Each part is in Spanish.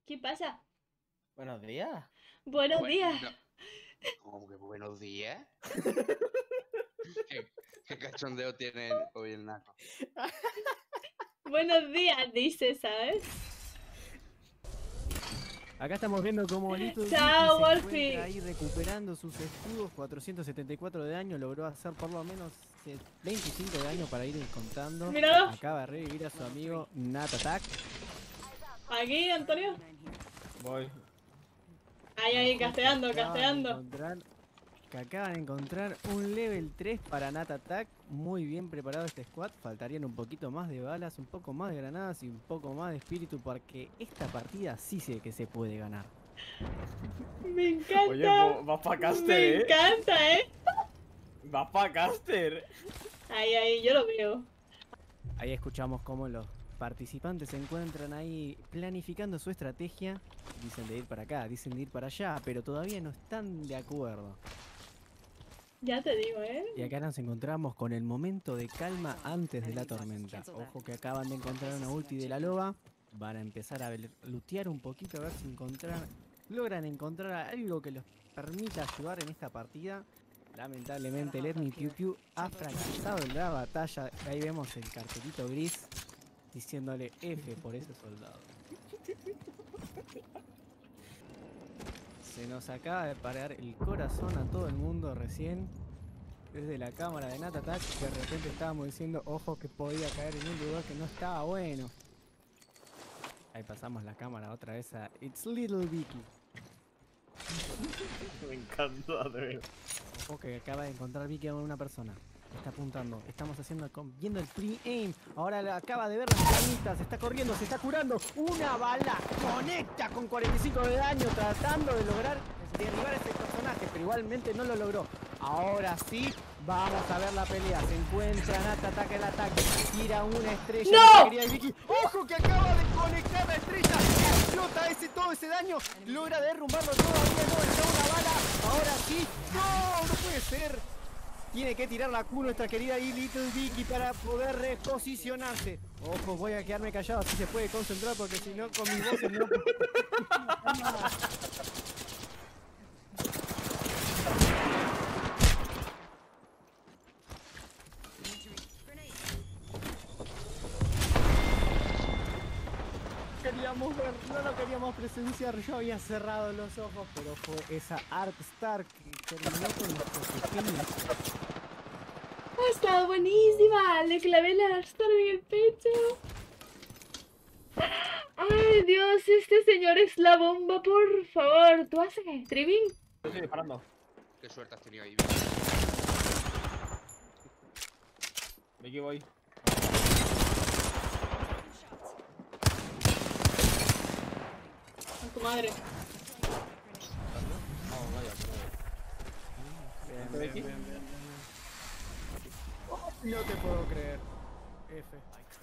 ¿Qué pasa? Buenos días. Buenos días. ¿Cómo que buenos días? ¿Qué cachondeo tiene hoy el naco? Buenos días, dice, ¿sabes? Acá estamos viendo cómo Little Chao, Vicky se Wolfie. encuentra ahí recuperando sus escudos. 474 de daño, logró hacer por lo menos 25 de daño para ir contando. Míralo. Acaba de revivir a su amigo Nat Attack. Aquí, Antonio. Voy. Ahí, casteando, casteando. Acaban de encontrar un level 3 para Nat Attack. Muy bien preparado este squad. Faltarían un poquito más de balas, un poco más de granadas y un poco más de espíritu, porque esta partida sí sé que se puede ganar. Me encanta. Oye, vas pa' caster, Me encanta, Vas pa' caster. Ahí, yo lo veo. Ahí escuchamos cómo los participantes se encuentran ahí planificando su estrategia. Dicen de ir para acá, dicen de ir para allá, pero todavía no están de acuerdo. Ya te digo, Y acá nos encontramos con el momento de calma antes de la tormenta. Ojo que acaban de encontrar una ulti de la loba. Van a empezar a lootear un poquito a ver si logran encontrar algo que los permita ayudar en esta partida. Lamentablemente el Ernie Piu Piu ha fracasado en la batalla. Ahí vemos el cartelito gris diciéndole F por ese soldado. Se nos acaba de parar el corazón a todo el mundo recién. Desde la cámara de Nat Attack, de repente estábamos diciendo, ojo, que podía caer en un lugar que no estaba bueno. Ahí pasamos la cámara otra vez a It's Little Vicky. Me encantó, de ver. Ojo que acaba de encontrar Vicky a una persona. Está apuntando. Estamos viendo el pre-aim. Ahora acaba de ver las planitas. Está corriendo, se está curando. Una bala conecta con 45 de daño, tratando de lograr derribar a ese personaje, pero igualmente no lo logró. Ahora sí, vamos a ver la pelea. Se encuentra Nat, ataca el ataque. Tira una estrella. ¡No! Querida Vicky. ¡Ojo que acaba de conectar la estrella! Explota todo ese daño. Logra derrumbarlo todavía. No, está una bala. Ahora sí. ¡No! No puede ser. Tiene que tirar la Q nuestra querida Little Vicky para poder reposicionarse. Ojo, voy a quedarme callado así se puede concentrar porque si no con mis voces no... Queríamos ver, no lo queríamos presenciar, yo había cerrado los ojos, pero fue esa Art Star que terminó con nuestros pequeños. Ha estado buenísima. Le clavé la Star en el pecho. Ay, Dios, este señor es la bomba, por favor. ¿Tú haces streaming? Yo estoy disparando. ¿Qué suerte has tenido ahí? Aquí voy. Con tu madre. Vamos, vaya, pero... Bien. No te puedo creer. F.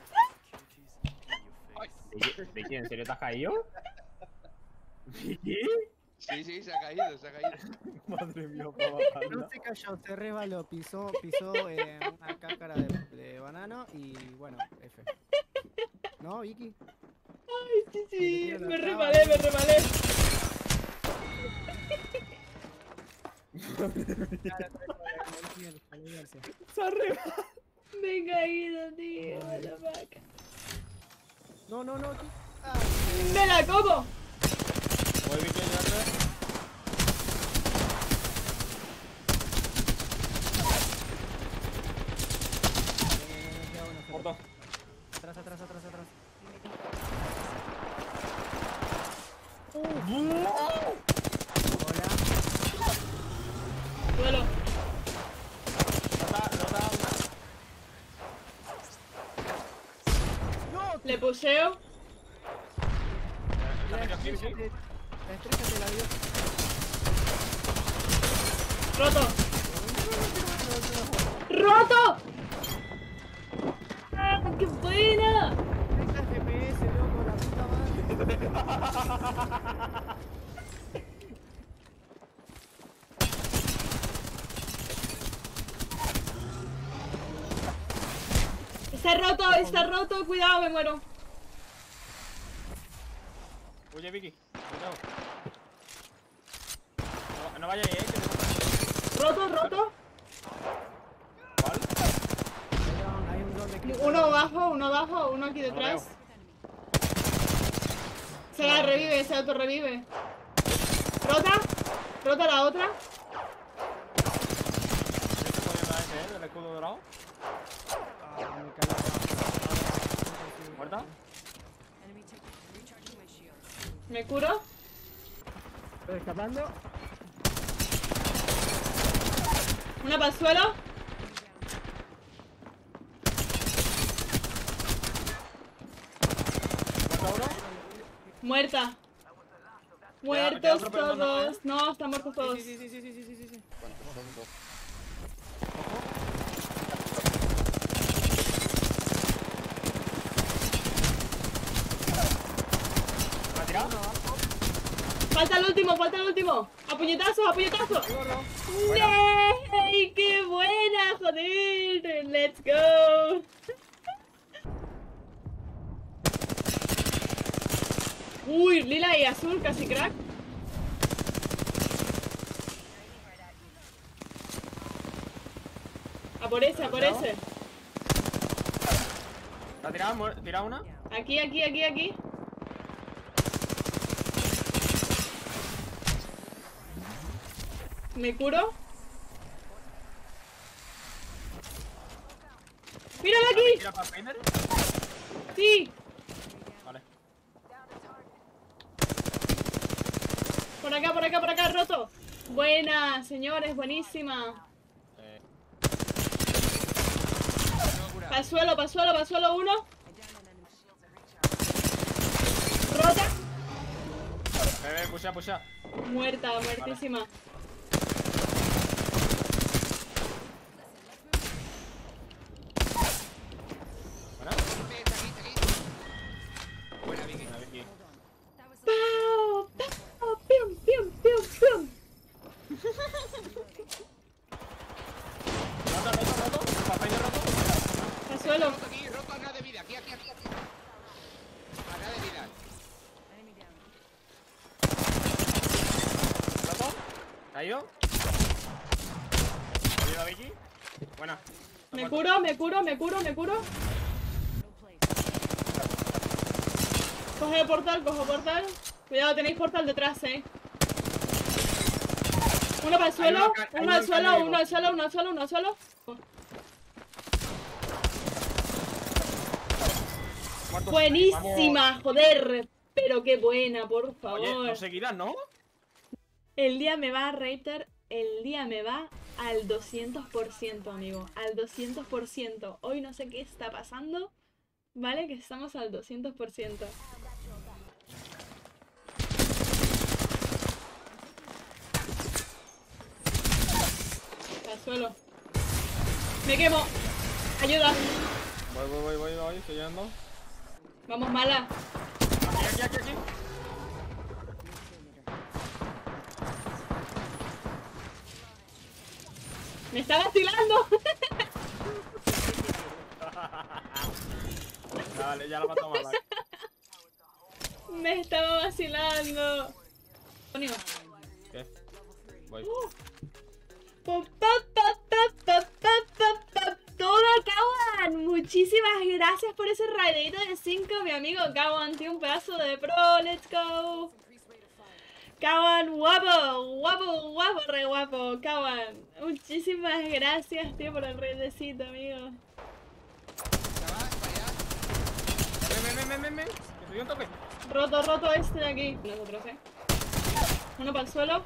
¿De quién? ¿En serio te has caído? ¿De qué? Sí, se ha caído. Madre mía, papá. No se cayó, se resbaló, pisó una cáscara de banano y bueno, F. ¿No, Vicky? Ay, sí, Me me traba, remalé, me remalé. Me he caído, tío. La vaca. No, aquí. ¡Me la como! Voy, Vicky, ayudarte. Muerto. Atrás. Hola. Duelo. No, Le puseo. la estrella te la dio. Roto. ¡Roto! ¡Ah, qué buena! 30 FPS, loco, la puta madre. Está roto, cuidado, me muero. Uy, Oye, Vicky. Cuidado. No vaya ahí, que te Roto, roto. ¿Cuál? Perdón, hay un doble que- Uno abajo, uno aquí detrás. Se la revive, se autorrevive. Rota. Rota la otra. ¿Qué estoy poniendo a ese, del escudo dorado? Ah, me caí. ¿Muerta? Me curo. Estoy escapando. Una para el suelo. ¿Muerta uno? Muerta. queda Muertos otro, pero no, todos. No, están muertos todos. Sí. ¿Cuántos son? Dos. ¿Me ha tirado? Falta el último, falta el último. A puñetazos, a puñetazos. ¡Yay! ¡Qué buena, joder! ¡Let's go! Uy, lila y azul, casi crack. A por ese, a por ese. ¿La ha tirado? ¿Tira una? Aquí, aquí, aquí, aquí. Me curo. ¡Míralo aquí! ¿Tira para Painter? ¡Sí! Vale. Por acá, roto. Buena, señores, buenísima. Pa'l suelo, uno. Rota. Pusha. Muerta, muertísima. ¿Buena? Está aquí. Buena, Vicky. Buena, Vicky. ¡Pau! ¡Pau! ¡Pium, pium, pium, pium! Roto. ¿Para Painter roto? Al suelo. Roto aquí, roto a nada de vida. Aquí. A nada de vida. ¿Roto? ¿Caído? ¿Ayuda a Vicky? Buena. Me curo. Coge portal. Cuidado, tenéis portal detrás, Uno para el suelo, uno al suelo. Muerto. Buenísima, Vamos. joder. Pero qué buena, por favor. Oye, no seguirás, ¿no? El día me va, Reiter. El día me va al 200%, amigo. Al 200%. Hoy no sé qué está pasando. ¿Vale? Que estamos al 200%. Al suelo. Me quemo. Ayuda. Voy, estoy llegando. Vamos, mala. Aquí. Me está vacilando. Vale, ya la va a tomar. Vale. Me estaba vacilando. Antonio. ¿Qué? Voy. Todo, Kawan. Muchísimas gracias por ese raidito de 5, mi amigo Kawan. Tío, un pedazo de pro. Let's go. Kawan, guapo, re guapo. Kawan, muchísimas gracias, tío, por el raidecito, amigo. Ven. Que soy un toque. Roto este de aquí. Nosotros, Uno para el suelo.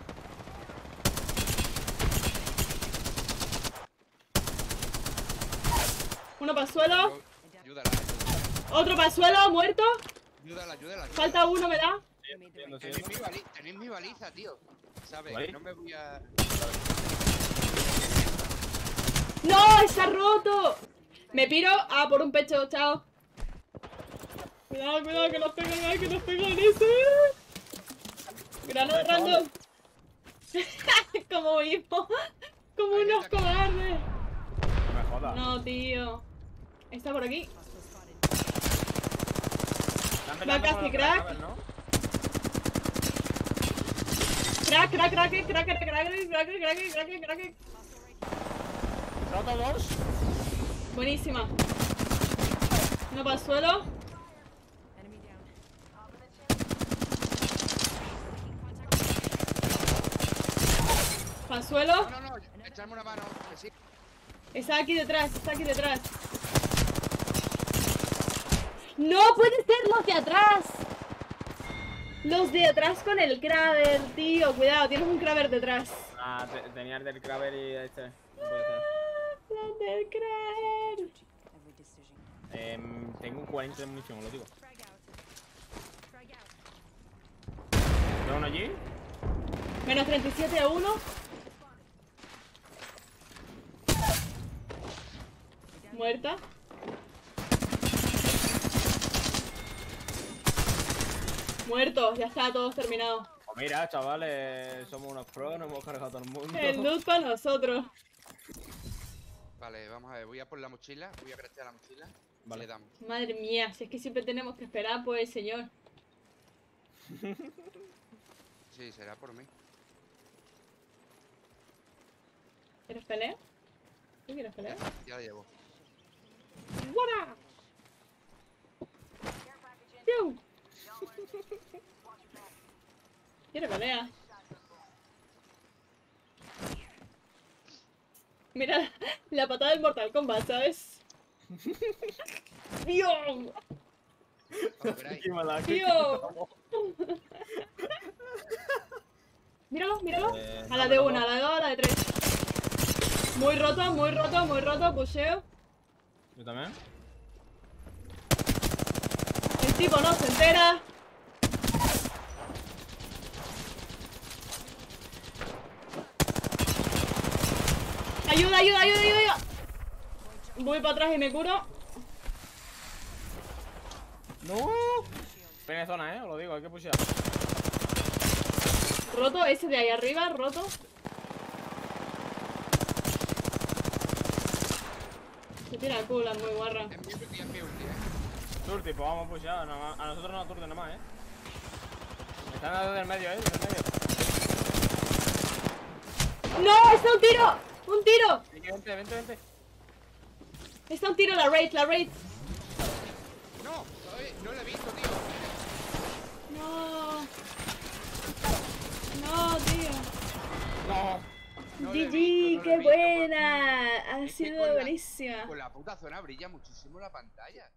Uno para el suelo. Ayúdala. Otro para el suelo, muerto. Ayúdala. Falta uno, me da. Tenéis mi baliza, tío. ¿Sabes? ¿Vale? Que no me voy a... ¡No! ¡Está roto! Me piro a por un pecho, chao. Cuidado, que nos pegan ese. Granada random. Como vivo. Como unos cobardes. No me jodas. No, tío. Está por aquí. Están Va peleando casi por crack. la ¿no? crack. Roto 2. Buenísima. No para el suelo. Para el suelo. No, echarme una mano, que sí. Está aquí detrás, ¡No puede ser los de atrás! Los de atrás con el Kraber, tío. Cuidado, tienes un Kraber detrás. Ah, tenía el del Kraber y este. No puede ser. Los del Kraber. Tengo un 40 de munición, lo digo. ¿Veo uno allí? Menos 37 a 1. Muerta. Muerto, ya está, todos terminados. Pues mira, chavales, somos unos pros, nos hemos cargado a todo el mundo. El loot para nosotros. Vale, vamos a ver, voy a por la mochila, voy a craftear la mochila. Vale. Le damos. Madre mía, si es que siempre tenemos que esperar, pues, señor. Sí, será por mí. ¿Quieres pelear? ¿Tú quieres pelear? Ya la llevo. ¡Guara! ¡Piu! ¿Quiere pelea? Mira la patada del Mortal Kombat, ¿sabes? ¡Dios! Cuando queráis. Qué mala, qué- ¡Tío! Míralo, míralo. A la de una, a la de dos, a la de tres. Muy roto, pusheo. Yo también. El tipo no se entera. Ayuda. Voy para atrás y me curo. ¡No! Tiene zona, os lo digo, hay que pushear. Roto, ese de ahí arriba, roto. Se tira el culo, es muy guarra. Es mi ulti, Turti, pues vamos a pushear. A nosotros no turti nada más, Me están dando del medio, desde el medio. ¡No! ¡Está un tiro! ¡Un tiro! Vente. Está un tiro la raid. No, todavía no lo he visto, tío. No, tío. No. No lo he GG, visto, qué no lo he visto, buena. Ha Es que sido con la- buenísima. Con la puta zona brilla muchísimo la pantalla.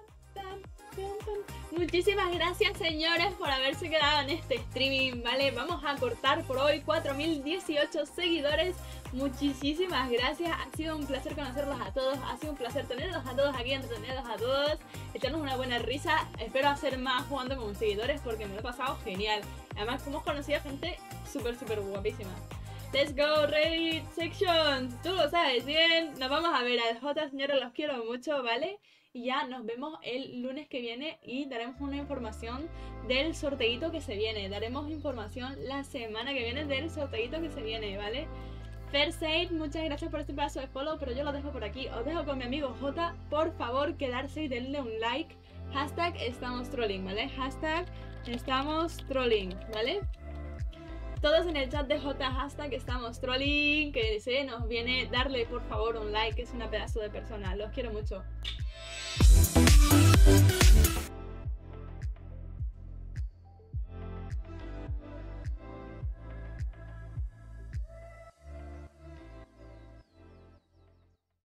Muchísimas gracias, señores, por haberse quedado en este streaming, ¿vale? Vamos a cortar por hoy 4018 seguidores. Muchísimas gracias, ha sido un placer conocerlos a todos, ha sido un placer tenerlos a todos aquí, entretenerlos a todos, echarnos una buena risa. Espero hacer más jugando con seguidores porque me lo he pasado genial. Además, hemos conocido a gente súper guapísima. Let's go, Reddit section. Tú lo sabes bien. Nos vamos a ver al J, señores, los quiero mucho, ¿vale? Y ya nos vemos el lunes que viene y daremos una información del sorteito que se viene. Daremos información la semana que viene del sorteito que se viene, ¿vale? First Aid, muchas gracias por este pedazo de follow, pero yo lo dejo por aquí. Os dejo con mi amigo J. Por favor, quedarse y denle un like. Hashtag estamos trolling, ¿vale? Hashtag estamos trolling, ¿vale? Todos en el chat de J, hashtag estamos trolling, que se nos viene, darle por favor un like, que es una pedazo de persona. Los quiero mucho.